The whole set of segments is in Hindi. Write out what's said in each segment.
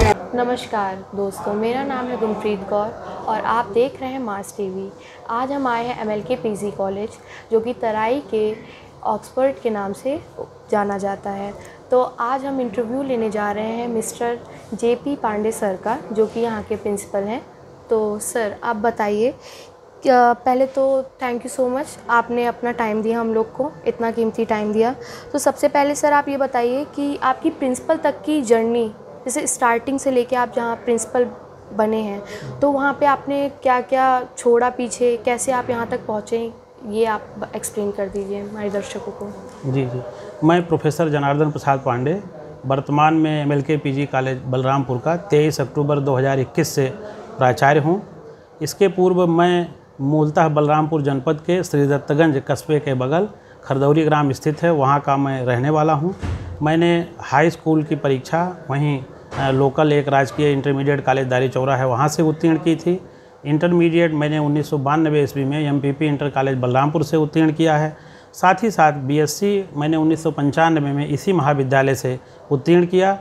नमस्कार दोस्तों, मेरा नाम है गुनप्रीत कौर और आप देख रहे हैं मास टीवी। आज हम आए हैं MLK PG कॉलेज, जो कि तराई के ऑक्सफोर्ड के नाम से जाना जाता है। तो आज हम इंटरव्यू लेने जा रहे हैं मिस्टर JP पांडे सर का, जो कि यहाँ के प्रिंसिपल हैं। तो सर आप बताइए, पहले तो थैंक यू सो मच, आपने अपना टाइम दिया हम लोग को, इतना कीमती टाइम दिया। तो सबसे पहले सर आप ये बताइए कि आपकी प्रिंसिपल तक की जर्नी, जैसे स्टार्टिंग से लेके आप जहाँ प्रिंसिपल बने हैं, तो वहाँ पे आपने क्या क्या छोड़ा पीछे, कैसे आप यहाँ तक पहुँचे, ये आप एक्सप्लेन कर दीजिए हमारे दर्शकों को। जी, मैं प्रोफेसर जनार्दन प्रसाद पांडे, वर्तमान में MLK PG कॉलेज बलरामपुर का 23 अक्टूबर 2021 से प्राचार्य हूँ। इसके पूर्व मैं मूलतः बलरामपुर जनपद के श्रीदत्तगंज कस्बे के बगल खरदौरी ग्राम स्थित है, वहाँ का मैं रहने वाला हूँ। मैंने हाई स्कूल की परीक्षा वहीं लोकल एक राजकीय इंटरमीडिएट कॉलेज दारी चौरा है, वहाँ से उत्तीर्ण की थी। इंटरमीडिएट मैंने 1992 ईस्वी में MPP इंटर कॉलेज बलरामपुर से उत्तीर्ण किया है। साथ ही साथ BSc मैंने 1995 में इसी महाविद्यालय से उत्तीर्ण किया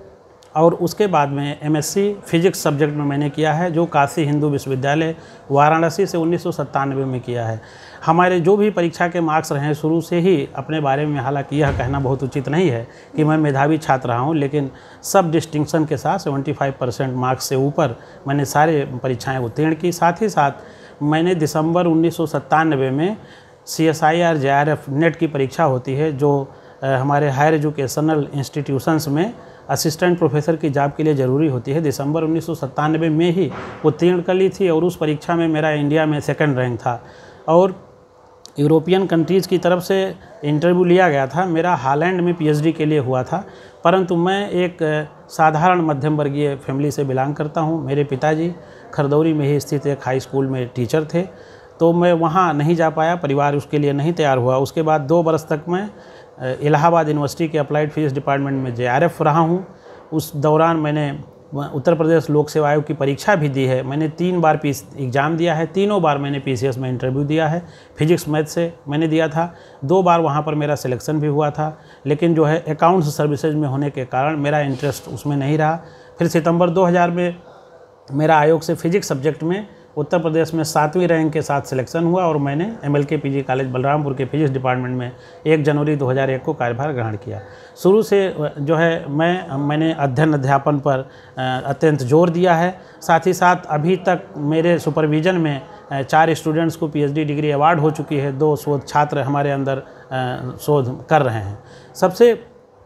और उसके बाद में MSc फिजिक्स सब्जेक्ट में मैंने किया है, जो काशी हिंदू विश्वविद्यालय वाराणसी से 1997 में किया है। हमारे जो भी परीक्षा के मार्क्स रहे हैं शुरू से ही अपने बारे में, हालांकि यह कहना बहुत उचित नहीं है कि मैं मेधावी छात्र रहा हूं, लेकिन सब डिस्टिंक्शन के साथ 75% मार्क्स से ऊपर मैंने सारे परीक्षाएं उत्तीर्ण की। साथ ही साथ मैंने दिसंबर 1997 में CSIR JRF नेट की परीक्षा होती है, जो हमारे हायर एजुकेशनल इंस्टीट्यूशंस में असिस्टेंट प्रोफेसर की जॉब के लिए ज़रूरी होती है, दिसंबर 1997 में ही उत्तीर्ण कर ली थी। और उस परीक्षा में मेरा इंडिया में सेकंड रैंक था और यूरोपियन कंट्रीज़ की तरफ से इंटरव्यू लिया गया था। मेरा हॉलैंड में PhD के लिए हुआ था, परंतु मैं एक साधारण मध्यम वर्गीय फैमिली से बिलोंग करता हूँ। मेरे पिताजी खरदौरी में ही स्थित एक हाई स्कूल में टीचर थे, तो मैं वहाँ नहीं जा पाया, परिवार उसके लिए नहीं तैयार हुआ। उसके बाद 2 वर्ष तक मैं इलाहाबाद यूनिवर्सिटी के अप्लाइड फिजिक्स डिपार्टमेंट में JRF रहा हूँ। उस दौरान मैंने उत्तर प्रदेश लोक सेवा आयोग की परीक्षा भी दी है। मैंने 3 बार एग्ज़ाम दिया है, तीनों बार मैंने PCS में इंटरव्यू दिया है। फिजिक्स मैथ से मैंने दिया था, 2 बार वहाँ पर मेरा सिलेक्शन भी हुआ था, लेकिन जो है अकाउंट्स सर्विसेज में होने के कारण मेरा इंटरेस्ट उसमें नहीं रहा। फिर सितंबर 2000 में मेरा आयोग से फिजिक्स सब्जेक्ट में उत्तर प्रदेश में 7वीं रैंक के साथ सिलेक्शन हुआ और मैंने MLK PG कॉलेज बलरामपुर के फिजिक्स डिपार्टमेंट में 1 जनवरी 2001 को कार्यभार ग्रहण किया। शुरू से जो है मैंने अध्ययन अध्यापन पर अत्यंत जोर दिया है। साथ ही साथ अभी तक मेरे सुपरविज़न में 4 स्टूडेंट्स को PhD डिग्री अवार्ड हो चुकी है, 2 शोध छात्र हमारे अंदर शोध कर रहे हैं। सबसे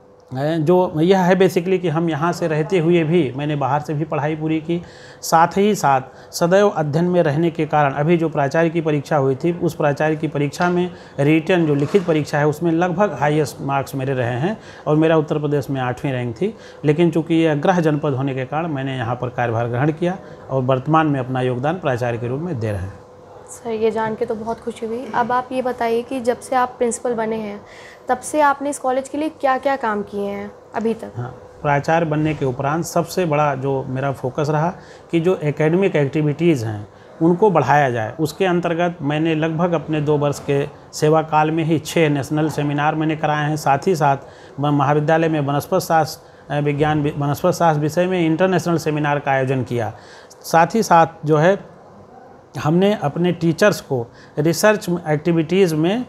जो यह है बेसिकली कि हम यहाँ से रहते हुए भी मैंने बाहर से भी पढ़ाई पूरी की। साथ ही साथ सदैव अध्ययन में रहने के कारण अभी जो प्राचार्य की परीक्षा हुई थी, उस प्राचार्य की परीक्षा में रिटन जो लिखित परीक्षा है उसमें लगभग हाईएस्ट मार्क्स मेरे रहे हैं और मेरा उत्तर प्रदेश में 8वीं रैंक थी। लेकिन चूँकि यह गृह जनपद होने के कारण मैंने यहाँ पर कार्यभार ग्रहण किया और वर्तमान में अपना योगदान प्राचार्य के रूप में दे रहे हैं। सर ये जान के तो बहुत खुशी हुई। अब आप ये बताइए कि जब से आप प्रिंसिपल बने हैं तब से आपने इस कॉलेज के लिए क्या क्या काम किए हैं अभी तक? हाँ, प्राचार्य बनने के उपरांत सबसे बड़ा जो मेरा फोकस रहा कि जो एकेडमिक एक्टिविटीज़ हैं उनको बढ़ाया जाए। उसके अंतर्गत मैंने लगभग अपने 2 वर्ष के सेवा काल में ही 6 नेशनल सेमिनार मैंने कराए हैं। साथ ही साथ महाविद्यालय में वनस्पति शास्त्र विषय में इंटरनेशनल सेमिनार का आयोजन किया। साथ ही साथ जो है हमने अपने टीचर्स को रिसर्च एक्टिविटीज़ में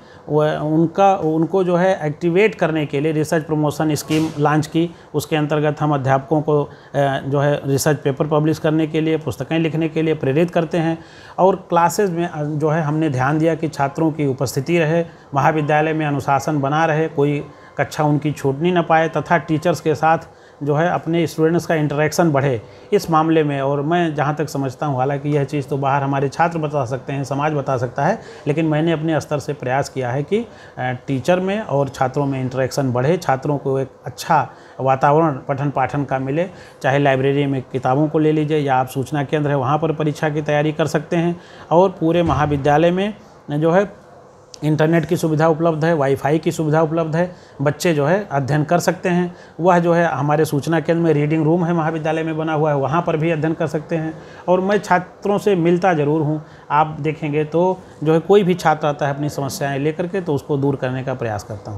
उनको जो है एक्टिवेट करने के लिए रिसर्च प्रमोशन स्कीम लॉन्च की। उसके अंतर्गत हम अध्यापकों को जो है रिसर्च पेपर पब्लिश करने के लिए, पुस्तकें लिखने के लिए प्रेरित करते हैं। और क्लासेस में जो है हमने ध्यान दिया कि छात्रों की उपस्थिति रहे, महाविद्यालय में अनुशासन बना रहे, कोई कक्षा उनकी छूटनी न पाए तथा टीचर्स के साथ जो है अपने स्टूडेंट्स का इंटरेक्शन बढ़े इस मामले में। और मैं जहाँ तक समझता हूँ, हालांकि यह चीज़ तो बाहर हमारे छात्र बता सकते हैं, समाज बता सकता है, लेकिन मैंने अपने स्तर से प्रयास किया है कि टीचर में और छात्रों में इंटरेक्शन बढ़े, छात्रों को एक अच्छा वातावरण पठन पाठन का मिले। चाहे लाइब्रेरी में किताबों को ले लीजिए या आप सूचना केंद्र है वहाँ पर परीक्षा की तैयारी कर सकते हैं। और पूरे महाविद्यालय में जो है इंटरनेट की सुविधा उपलब्ध है, वाईफाई की सुविधा उपलब्ध है, बच्चे जो है अध्ययन कर सकते हैं। वह जो है हमारे सूचना केंद्र में रीडिंग रूम है महाविद्यालय में बना हुआ है, वहाँ पर भी अध्ययन कर सकते हैं। और मैं छात्रों से मिलता ज़रूर हूँ, आप देखेंगे तो जो है कोई भी छात्र आता है अपनी समस्याएं लेकर के तो उसको दूर करने का प्रयास करता हूँ।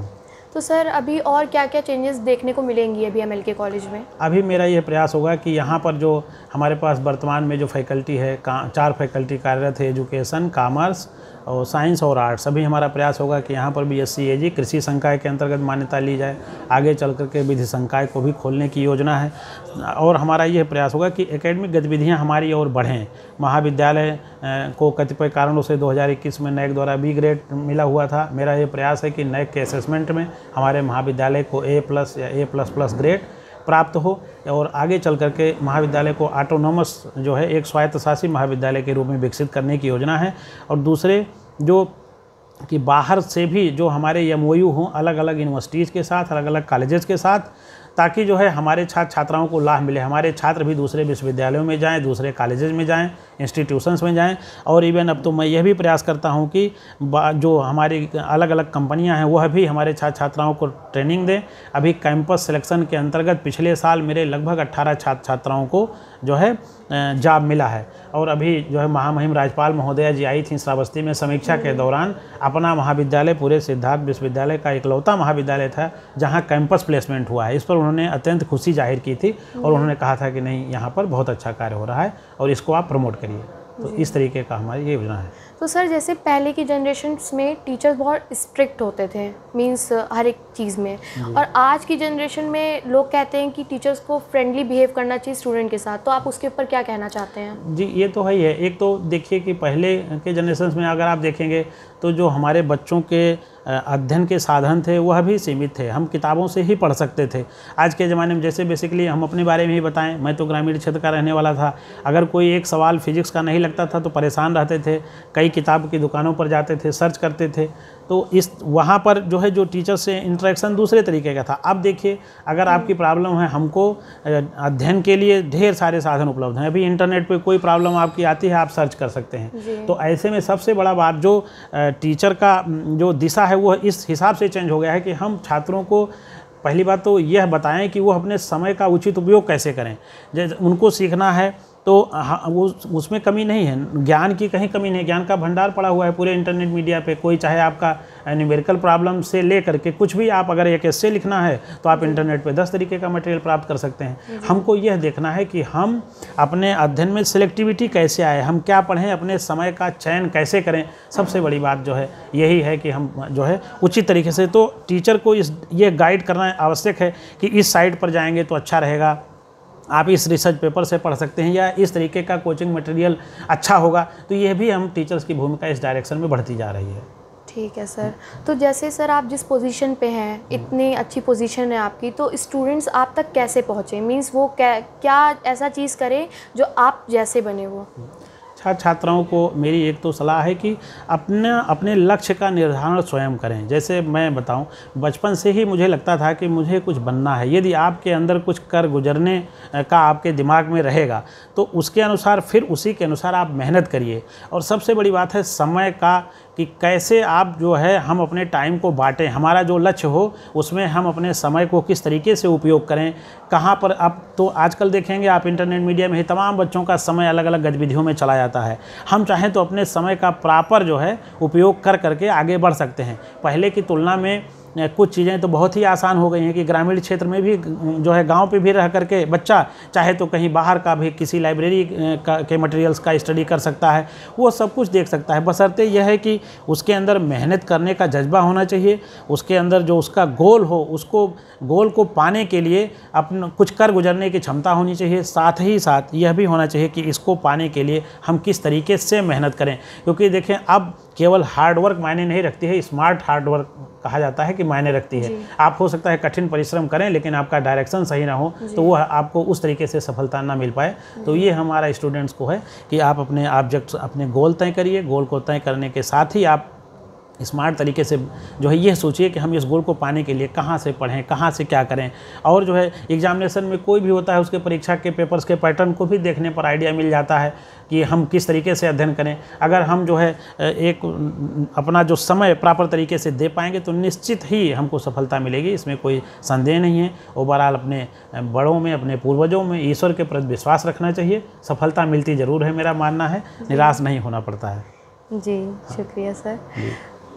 तो सर अभी और क्या क्या चेंजेस देखने को मिलेंगी अभी एमएलके कॉलेज में? अभी मेरा यह प्रयास होगा कि यहाँ पर जो हमारे पास वर्तमान में जो फैकल्टी है, 4 फैकल्टी कार्यरत है, एजुकेशन, कॉमर्स और साइंस और आर्ट्स। अभी हमारा प्रयास होगा कि यहाँ पर भी SCAG कृषि संकाय के अंतर्गत मान्यता ली जाए। आगे चल कर के विधि संकाय को भी खोलने की योजना है और हमारा यह प्रयास होगा कि एकेडमिक गतिविधियाँ हमारी और बढ़ें। महाविद्यालय को कतिपय कारणों से 2021 में NAAC द्वारा B ग्रेड मिला हुआ था। मेरा ये प्रयास है कि NAAC के असेसमेंट में हमारे महाविद्यालय को A+ या A++ ग्रेड प्राप्त हो और आगे चल कर के महाविद्यालय को ऑटोनॉमस जो है एक स्वायत्त शासी महाविद्यालय के रूप में विकसित करने की योजना है। और दूसरे जो कि बाहर से भी जो हमारे MOU हों अलग अलग यूनिवर्सिटीज़ के साथ, अलग अलग कॉलेजेस के साथ, ताकि जो है हमारे छात्र छात्राओं को लाभ मिले। हमारे छात्र भी दूसरे विश्वविद्यालयों में जाएं, दूसरे कॉलेजेस में जाएं, इंस्टीट्यूशंस में जाएं। और इवन अब तो मैं यह भी प्रयास करता हूं कि जो हमारी अलग अलग कंपनियां हैं वह भी हमारे छात्र छात्राओं को ट्रेनिंग दें। अभी कैंपस सिलेक्शन के अंतर्गत पिछले साल मेरे लगभग 18 छात्र छात्राओं को जो है जॉब मिला है। और अभी जो है महामहिम राज्यपाल महोदया जी आई थी श्रावस्ती में समीक्षा के दौरान। अपना महाविद्यालय पूरे सिद्धार्थ विश्वविद्यालय का इकलौता महाविद्यालय था जहां कैंपस प्लेसमेंट हुआ है। इस पर उन्होंने अत्यंत खुशी जाहिर की थी और उन्होंने कहा था कि नहीं, यहाँ पर बहुत अच्छा कार्य हो रहा है और इसको आप प्रमोट करिए। तो इस तरीके का हमारी ये योजना है। तो सर जैसे पहले की जनरेशन्स में टीचर्स बहुत स्ट्रिक्ट होते थे, मींस हर एक चीज़ में, और आज की जनरेशन में लोग कहते हैं कि टीचर्स को फ्रेंडली बिहेव करना चाहिए स्टूडेंट के साथ। तो आप उसके ऊपर क्या कहना चाहते हैं? जी, ये तो है ही है। एक तो देखिए कि पहले के जनरेशन में अगर आप देखेंगे तो जो हमारे बच्चों के अध्ययन के साधन थे वह भी सीमित थे। हम किताबों से ही पढ़ सकते थे। आज के ज़माने में जैसे बेसिकली हम अपने बारे में ही बताएं, मैं तो ग्रामीण क्षेत्र का रहने वाला था। अगर कोई एक सवाल फिजिक्स का नहीं लगता था तो परेशान रहते थे, कई किताब की दुकानों पर जाते थे, सर्च करते थे। तो इस वहाँ पर जो है जो टीचर से इंटरेक्शन दूसरे तरीके का था। अब देखिए, अगर आपकी प्रॉब्लम है, हमको अध्ययन के लिए ढेर सारे साधन उपलब्ध हैं। अभी इंटरनेट पे कोई प्रॉब्लम आपकी आती है, आप सर्च कर सकते हैं। तो ऐसे में सबसे बड़ा बात जो टीचर का जो दिशा है वो इस हिसाब से चेंज हो गया है कि हम छात्रों को पहली बात तो यह बताएं कि वो अपने समय का उचित उपयोग कैसे करें। जैसे उनको सीखना है तो वो उसमें कमी नहीं है, ज्ञान की कहीं कमी नहीं, ज्ञान का भंडार पड़ा हुआ है पूरे इंटरनेट मीडिया पे। कोई चाहे आपका न्यूमेरिकल प्रॉब्लम से ले करके कुछ भी, आप अगर एक एस्से लिखना है तो आप इंटरनेट पे 10 तरीके का मटेरियल प्राप्त कर सकते हैं। हमको यह देखना है कि हम अपने अध्ययन में सिलेक्टिविटी कैसे आए, हम क्या पढ़ें, अपने समय का चयन कैसे करें। सबसे बड़ी बात जो है यही है कि हम जो है उचित तरीके से, तो टीचर को ये गाइड करना आवश्यक है कि इस साइट पर जाएंगे तो अच्छा रहेगा, आप इस रिसर्च पेपर से पढ़ सकते हैं, या इस तरीके का कोचिंग मटेरियल अच्छा होगा। तो ये भी हम टीचर्स की भूमिका इस डायरेक्शन में बढ़ती जा रही है। ठीक है सर। तो जैसे सर आप जिस पोजीशन पे हैं, इतनी अच्छी पोजीशन है आपकी, तो स्टूडेंट्स आप तक कैसे पहुँचे? मींस वो क्या ऐसा चीज़ करें जो आप जैसे बने वो? छात्र छात्राओं को मेरी एक तो सलाह है कि अपने लक्ष्य का निर्धारण स्वयं करें। जैसे मैं बताऊं, बचपन से ही मुझे लगता था कि मुझे कुछ बनना है। यदि आपके अंदर कुछ कर गुजरने का आपके दिमाग में रहेगा तो उसके अनुसार, फिर उसी के अनुसार आप मेहनत करिए। और सबसे बड़ी बात है समय का, कि कैसे आप जो है हम अपने टाइम को बांटें। हमारा जो लक्ष्य हो उसमें हम अपने समय को किस तरीके से उपयोग करें, कहाँ पर। अब तो आजकल देखेंगे आप इंटरनेट मीडिया में ही तमाम बच्चों का समय अलग अलग गतिविधियों में चला जाता है। हम चाहें तो अपने समय का प्रॉपर जो है उपयोग कर करके आगे बढ़ सकते हैं। पहले की तुलना में कुछ चीज़ें तो बहुत ही आसान हो गई हैं कि ग्रामीण क्षेत्र में भी जो है, गांव पे भी रह करके बच्चा चाहे तो कहीं बाहर का भी किसी लाइब्रेरी के मटेरियल्स का स्टडी कर सकता है, वो सब कुछ देख सकता है। बशर्ते यह है कि उसके अंदर मेहनत करने का जज्बा होना चाहिए, उसके अंदर जो उसका गोल हो, उसको गोल को पाने के लिए अपना कुछ कर गुजरने की क्षमता होनी चाहिए। साथ ही साथ यह भी होना चाहिए कि इसको पाने के लिए हम किस तरीके से मेहनत करें। क्योंकि देखें, अब केवल हार्डवर्क मायने नहीं रखती है, स्मार्ट हार्डवर्क कहा जाता है कि मायने रखती है। आप हो सकता है कठिन परिश्रम करें, लेकिन आपका डायरेक्शन सही ना हो तो वह आपको उस तरीके से सफलता ना मिल पाए। तो ये हमारा स्टूडेंट्स को है कि आप अपने ऑब्जेक्ट्स, अपने गोल तय करिए। गोल को तय करने के साथ ही आप स्मार्ट तरीके से जो है ये सोचिए कि हम इस गोल को पाने के लिए कहाँ से पढ़ें, कहाँ से क्या करें। और जो है एग्जामिनेशन में कोई भी होता है, उसके परीक्षा के पेपर्स के पैटर्न को भी देखने पर आइडिया मिल जाता है कि हम किस तरीके से अध्ययन करें। अगर हम जो है एक अपना जो समय प्रॉपर तरीके से दे पाएंगे तो निश्चित ही हमको सफलता मिलेगी, इसमें कोई संदेह नहीं है। ओवरऑल अपने बड़ों में, अपने पूर्वजों में, ईश्वर के प्रति विश्वास रखना चाहिए। सफलता मिलती ज़रूर है, मेरा मानना है, निराश नहीं होना पड़ता है। जी, शुक्रिया सर।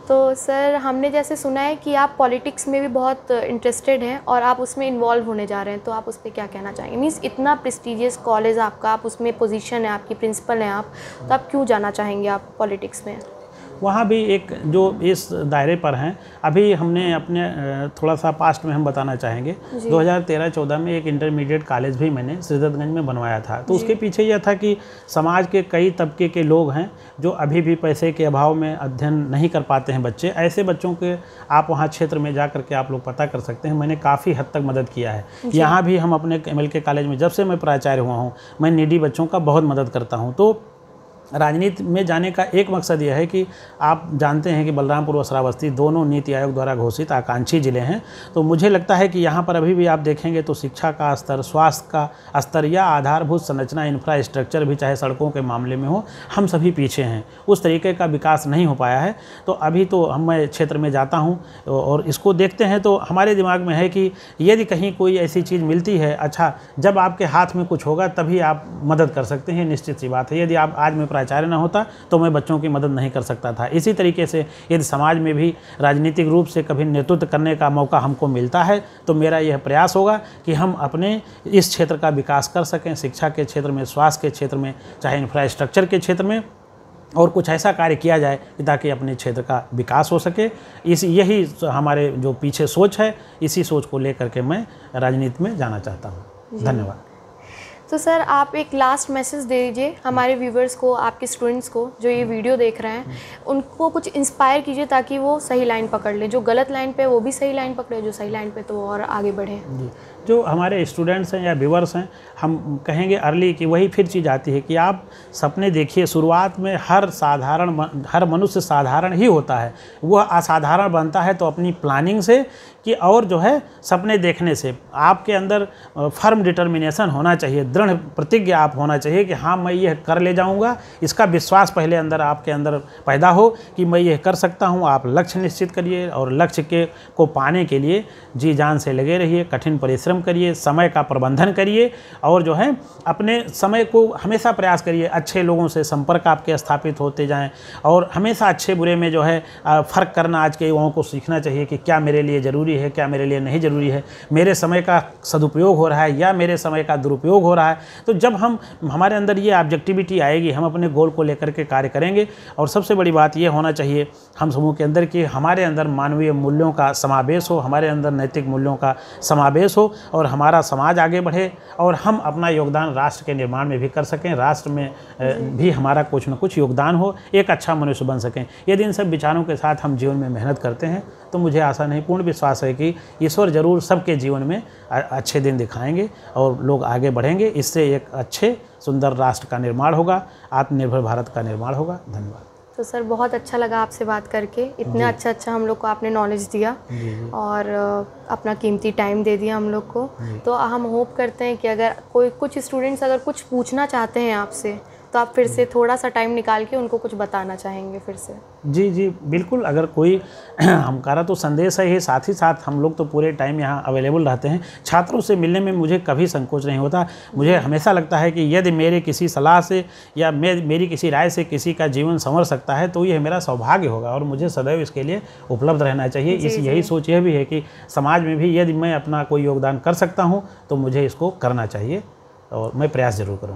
तो सर हमने जैसे सुना है कि आप पॉलिटिक्स में भी बहुत इंटरेस्टेड हैं और आप उसमें इन्वॉल्व होने जा रहे हैं, तो आप उस पर क्या कहना चाहेंगे? मीन्स इतना प्रेस्टिजियस कॉलेज आपका, आप उसमें पोजीशन है, आपकी प्रिंसिपल हैं आप, तो आप क्यों जाना चाहेंगे आप पॉलिटिक्स में? वहाँ भी एक जो इस दायरे पर हैं, अभी हमने अपने थोड़ा सा पास्ट में हम बताना चाहेंगे 2013-14 में एक इंटरमीडिएट कॉलेज भी मैंने सिद्दतगंज में बनवाया था। तो उसके पीछे यह था कि समाज के कई तबके के लोग हैं जो अभी भी पैसे के अभाव में अध्ययन नहीं कर पाते हैं बच्चे, ऐसे बच्चों के आप वहाँ क्षेत्र में जा करके आप लोग पता कर सकते हैं। मैंने काफ़ी हद तक मदद किया है। यहाँ भी हम अपने MLK कॉलेज में जब से मैं प्राचार्य हुआ हूँ, मैं नीडी बच्चों का बहुत मदद करता हूँ। तो राजनीति में जाने का एक मकसद यह है कि आप जानते हैं कि बलरामपुर और श्रावस्ती दोनों नीति आयोग द्वारा घोषित आकांक्षी ज़िले हैं। तो मुझे लगता है कि यहाँ पर अभी भी आप देखेंगे तो शिक्षा का स्तर, स्वास्थ्य का स्तर या आधारभूत संरचना, इंफ्रास्ट्रक्चर भी चाहे सड़कों के मामले में हो, हम सभी पीछे हैं। उस तरीके का विकास नहीं हो पाया है। तो अभी तो मैं क्षेत्र में जाता हूँ और इसको देखते हैं तो हमारे दिमाग में है कि यदि कहीं कोई ऐसी चीज़ मिलती है, अच्छा जब आपके हाथ में कुछ होगा तभी आप मदद कर सकते हैं, निश्चित सी बात है। यदि आप आज में प्राचार्य न होता तो मैं बच्चों की मदद नहीं कर सकता था। इसी तरीके से यदि समाज में भी राजनीतिक रूप से कभी नेतृत्व करने का मौका हमको मिलता है तो मेरा यह प्रयास होगा कि हम अपने इस क्षेत्र का विकास कर सकें, शिक्षा के क्षेत्र में, स्वास्थ्य के क्षेत्र में, चाहे इंफ्रास्ट्रक्चर के क्षेत्र में, और कुछ ऐसा कार्य किया जाए ताकि अपने क्षेत्र का विकास हो सके। यही हमारे जो पीछे सोच है, इसी सोच को लेकर के मैं राजनीति में जाना चाहता हूँ। धन्यवाद। तो सर आप एक लास्ट मैसेज दे दीजिए हमारे व्यूवर्स को, आपके स्टूडेंट्स को जो ये वीडियो देख रहे हैं, उनको कुछ इंस्पायर कीजिए ताकि वो सही लाइन पकड़ लें। जो गलत लाइन पे वो भी सही लाइन पकड़े, जो सही लाइन पे तो वो और आगे बढ़े। जी, जो हमारे स्टूडेंट्स हैं या व्यूवर्स हैं, हम कहेंगे अर्ली कि वही फिर चीज़ आती है कि आप सपने देखिए। शुरुआत में हर मनुष्य साधारण ही होता है, वह असाधारण बनता है तो अपनी प्लानिंग से कि और जो है सपने देखने से। आपके अंदर फर्म डिटर्मिनेशन होना चाहिए, दृढ़ प्रतिज्ञा आप होना चाहिए कि हाँ मैं यह कर ले जाऊंगा। इसका विश्वास पहले आपके अंदर पैदा हो कि मैं यह कर सकता हूं। आप लक्ष्य निश्चित करिए और लक्ष्य को पाने के लिए जी जान से लगे रहिए, कठिन परिश्रम करिए, समय का प्रबंधन करिए और जो है अपने समय को हमेशा प्रयास करिए। अच्छे लोगों से संपर्क आपके स्थापित होते जाएँ और हमेशा अच्छे बुरे में जो है फ़र्क करना आज के युवाओं को सीखना चाहिए कि क्या मेरे लिए ज़रूरी है, क्या मेरे लिए नहीं ज़रूरी है, मेरे समय का सदुपयोग हो रहा है या मेरे समय का दुरुपयोग हो रहा है। तो जब हमारे अंदर ये ऑब्जेक्टिविटी आएगी, हम अपने गोल को लेकर के कार्य करेंगे। और सबसे बड़ी बात ये होना चाहिए हम समूह के अंदर कि हमारे अंदर मानवीय मूल्यों का समावेश हो, हमारे अंदर नैतिक मूल्यों का समावेश हो और हमारा समाज आगे बढ़े और हम अपना योगदान राष्ट्र के निर्माण में भी कर सकें, राष्ट्र में भी हमारा कुछ न कुछ योगदान हो, एक अच्छा मनुष्य बन सकें। यदि इन सब विचारों के साथ हम जीवन में मेहनत करते हैं तो मुझे आशा नहीं, पूर्ण विश्वास है कि ईश्वर जरूर सबके जीवन में अच्छे दिन दिखाएंगे और लोग आगे बढ़ेंगे। इससे एक अच्छे सुंदर राष्ट्र का निर्माण होगा, आत्मनिर्भर भारत का निर्माण होगा। धन्यवाद। तो सर बहुत अच्छा लगा आपसे बात करके, इतना अच्छा हम लोग को आपने नॉलेज दिया और अपना कीमती टाइम दे दिया हम लोग को। तो हम होप करते हैं कि अगर कुछ स्टूडेंट्स अगर कुछ पूछना चाहते हैं आपसे तो आप फिर से थोड़ा सा टाइम निकाल के उनको कुछ बताना चाहेंगे फिर से। जी बिल्कुल। अगर कोई हमारा तो संदेश है ही, साथ ही साथ हम लोग तो पूरे टाइम यहाँ अवेलेबल रहते हैं। छात्रों से मिलने में मुझे कभी संकोच नहीं होता। मुझे हमेशा लगता है कि यदि मेरे किसी सलाह से या मेरी किसी राय से किसी का जीवन संवर सकता है तो यह मेरा सौभाग्य होगा और मुझे सदैव इसके लिए उपलब्ध रहना चाहिए। यही सोच यह भी है कि समाज में भी यदि मैं अपना कोई योगदान कर सकता हूँ तो मुझे इसको करना चाहिए और मैं प्रयास जरूर करूँगा।